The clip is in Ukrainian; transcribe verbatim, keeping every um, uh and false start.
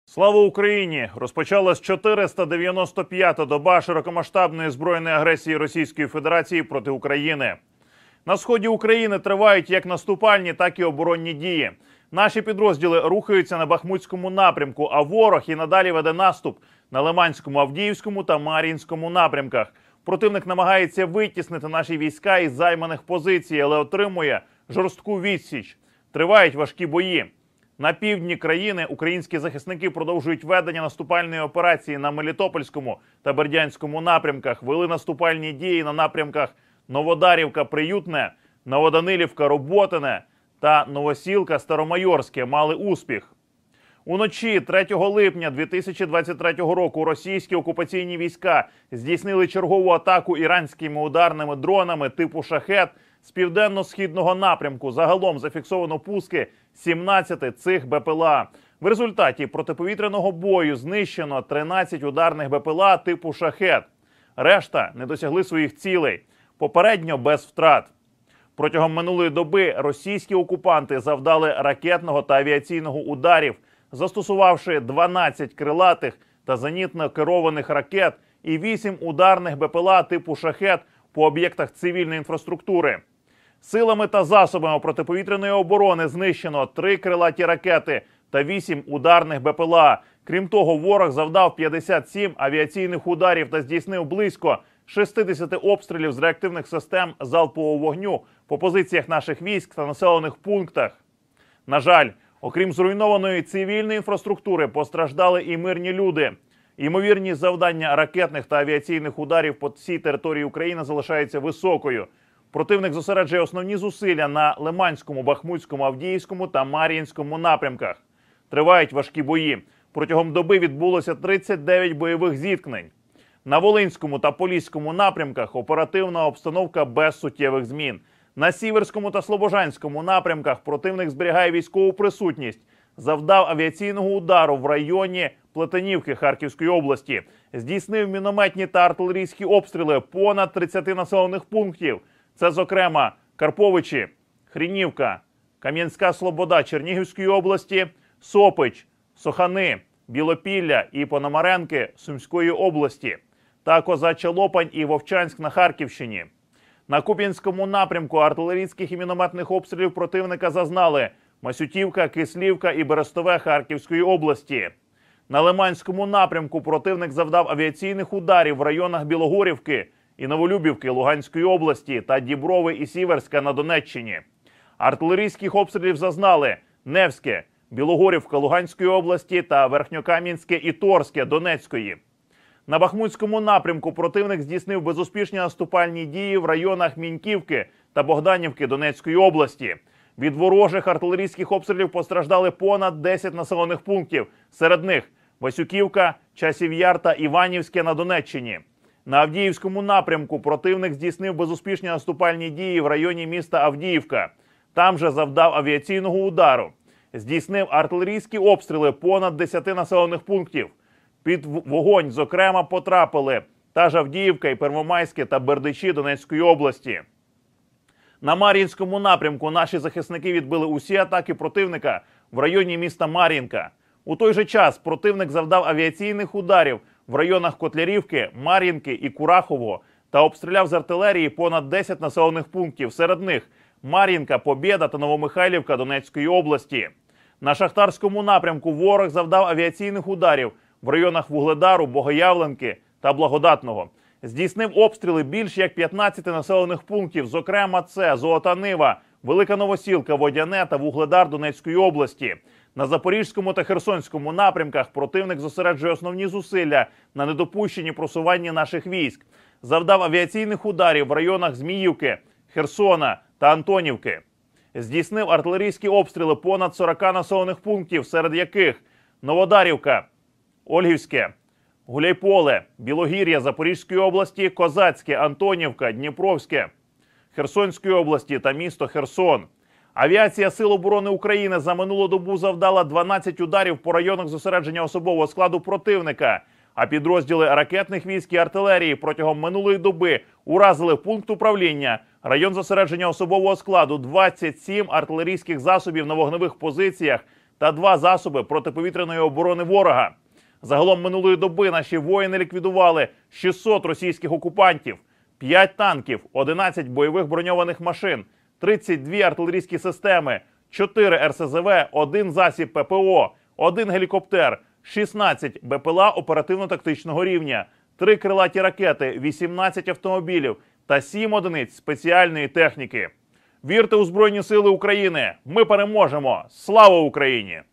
Слава Україні! Розпочалась чотириста дев'яносто п'ята доба широкомасштабної збройної агресії Російської Федерації проти України. На сході України тривають як наступальні, так і оборонні дії. Наші підрозділи рухаються на Бахмутському напрямку, а ворог і надалі веде наступ на Лиманському, Авдіївському та Мар'їнському напрямках. Противник намагається витіснити наші війська із займаних позицій, але отримує жорстку відсіч. Тривають важкі бої. На півдні країни українські захисники продовжують ведення наступальної операції на Мелітопольському та Бердянському напрямках. Вели наступальні дії на напрямках Новодарівка-Приютне, Новоданилівка-Роботине та Новосілка-Старомайорське. Мали успіх. Уночі третього липня дві тисячі двадцять третього року російські окупаційні війська здійснили чергову атаку іранськими ударними дронами типу «Шахед» з південно-східного напрямку. Загалом зафіксовано пуски сімнадцяти цих БПЛА. В результаті протиповітряного бою знищено тринадцять ударних БПЛА типу «Шахед». Решта не досягли своїх цілей. Попередньо без втрат. Протягом минулої доби російські окупанти завдали ракетного та авіаційного ударів, застосувавши дванадцять крилатих та зенітно керованих ракет і вісім ударних БПЛА типу «Шахед» по об'єктах цивільної інфраструктури. Силами та засобами протиповітряної оборони знищено три крилаті ракети та вісім ударних БПЛА. Крім того, ворог завдав п'ятдесят сім авіаційних ударів та здійснив близько шістдесят обстрілів з реактивних систем залпового вогню по позиціях наших військ та населених пунктах. На жаль, окрім зруйнованої цивільної інфраструктури, постраждали і мирні люди. Ймовірність завдання ракетних та авіаційних ударів по всій території України залишається високою. Противник зосереджує основні зусилля на Лиманському, Бахмутському, Авдіївському та Мар'їнському напрямках. Тривають важкі бої. Протягом доби відбулося тридцять дев'ять бойових зіткнень. На Волинському та Поліському напрямках оперативна обстановка без суттєвих змін. На Сіверському та Слобожанському напрямках противник зберігає військову присутність. Завдав авіаційного удару в районі Плетенівки Харківської області. Здійснив мінометні та артилерійські обстріли понад тридцяти населених пунктів. Це, зокрема, Карповичі, Хрінівка, Кам'янська Слобода Чернігівської області, Сопич, Сохани, Білопілля і Пономаренки Сумської області та Козача Лопань і Вовчанськ на Харківщині. На Куп'янському напрямку артилерійських і мінометних обстрілів противника зазнали Масютівка, Кислівка і Берестове Харківської області. На Лиманському напрямку противник завдав авіаційних ударів в районах Білогорівки і Новолюбівки Луганської області та Діброви і Сіверська на Донеччині. Артилерійських обстрілів зазнали Невське, Білогорівка Луганської області та Верхньокам'янське і Торське Донецької. На Бахмутському напрямку противник здійснив безуспішні наступальні дії в районах Міньківки та Богданівки Донецької області. Від ворожих артилерійських обстрілів постраждали понад десять населених пунктів. Серед них Васюківка, Часів Яр та Іванівське на Донеччині. На Авдіївському напрямку противник здійснив безуспішні наступальні дії в районі міста Авдіївка. Там же завдав авіаційного удару. Здійснив артилерійські обстріли понад десяти населених пунктів. Під вогонь, зокрема, потрапили та ж Авдіївка і Первомайське та Бердичі Донецької області. На Мар'їнському напрямку наші захисники відбили усі атаки противника в районі міста Мар'їнка. У той же час противник завдав авіаційних ударів в районах Котлярівки, Мар'їнки і Курахового та обстріляв з артилерії понад десять населених пунктів. Серед них Мар'їнка, Побєда та Новомихайлівка Донецької області. На Шахтарському напрямку ворог завдав авіаційних ударів в районах Вугледару, Богоявленки та Благодатного. Здійснив обстріли більш як п'ятнадцяти населених пунктів, зокрема це Золота Нива, Велика Новосілка, Водяне та Вугледар Донецької області. На Запорізькому та Херсонському напрямках противник зосереджує основні зусилля на недопущенні просування наших військ. Завдав авіаційних ударів в районах Зміївки, Херсона та Антонівки. Здійснив артилерійські обстріли понад сорока населених пунктів, серед яких Новодарівка, Ольгівське, Гуляйполе, Білогір'я Запорізької області, Козацьке, Антонівка, Дніпровське, Херсонської області та місто Херсон. Авіація Сил оборони України за минулу добу завдала дванадцять ударів по районах зосередження особового складу противника, а підрозділи ракетних військ і артилерії протягом минулої доби уразили пункт управління, район зосередження особового складу, двадцять сім артилерійських засобів на вогневих позиціях та два засоби протиповітряної оборони ворога. Загалом минулої доби наші воїни ліквідували шістсот російських окупантів, п'ять танків, одинадцять бойових броньованих машин, тридцять дві артилерійські системи, чотири ер ес зе ве, один засіб пе пе о, один гелікоптер, шістнадцять бе пе ел а оперативно-тактичного рівня, три крилаті ракети, вісімнадцять автомобілів та сім одиниць спеціальної техніки. Вірте у Збройні Сили України! Ми переможемо! Слава Україні!